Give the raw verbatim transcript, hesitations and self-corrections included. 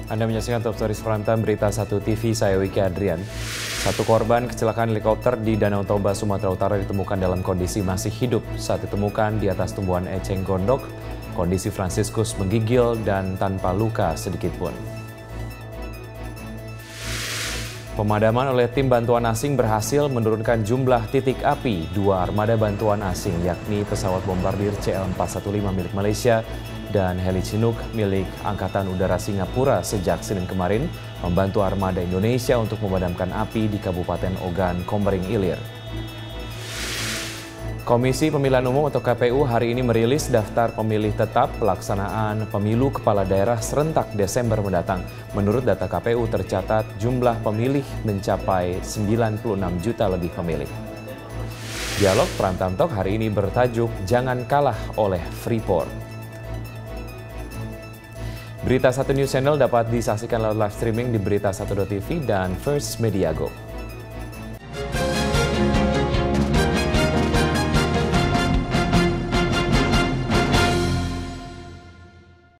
Anda menyaksikan Top Stories Prime Time Berita satu T V, saya Wiki Adrian. Satu korban kecelakaan helikopter di Danau Toba, Sumatera Utara ditemukan dalam kondisi masih hidup. Saat ditemukan di atas tumbuhan eceng gondok, kondisi Franciscus menggigil dan tanpa luka sedikitpun. Pemadaman oleh tim bantuan asing berhasil menurunkan jumlah titik api dua armada bantuan asing, yakni pesawat bombardir C L empat satu lima milik Malaysia dan heli Chinook milik Angkatan Udara Singapura sejak Senin kemarin membantu armada Indonesia untuk memadamkan api di Kabupaten Ogan Komering Ilir. Komisi Pemilihan Umum atau K P U hari ini merilis daftar pemilih tetap pelaksanaan pemilu kepala daerah serentak Desember mendatang. Menurut data K P U tercatat jumlah pemilih mencapai sembilan puluh enam juta lebih pemilih. Dialog Prime Time Talk hari ini bertajuk Jangan Kalah oleh Freeport. Berita satu News Channel dapat disaksikan lewat live streaming di berita satu titik T V dan First Media Go.